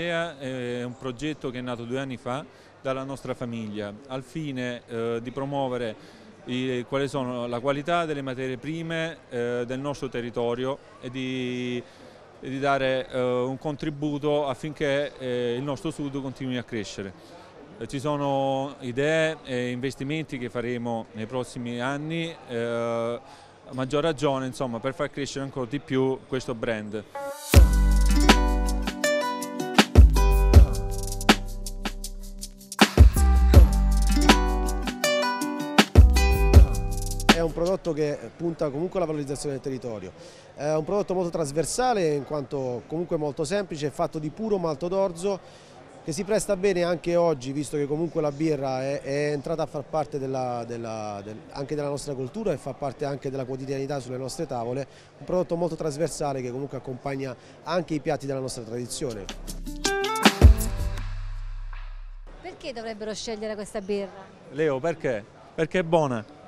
L'idea è un progetto che è nato 2 anni fa dalla nostra famiglia, al fine di promuovere quali sono la qualità delle materie prime del nostro territorio e di dare un contributo affinché il nostro sud continui a crescere. Ci sono idee e investimenti che faremo nei prossimi anni, a maggior ragione insomma, per far crescere ancora di più questo brand. È un prodotto che punta comunque alla valorizzazione del territorio, è un prodotto molto trasversale in quanto comunque molto semplice, è fatto di puro malto d'orzo che si presta bene anche oggi, visto che comunque la birra è entrata a far parte anche della nostra cultura e fa parte anche della quotidianità sulle nostre tavole, un prodotto molto trasversale che comunque accompagna anche i piatti della nostra tradizione. Perché dovrebbero scegliere questa birra? Leo, perché? Perché è buona.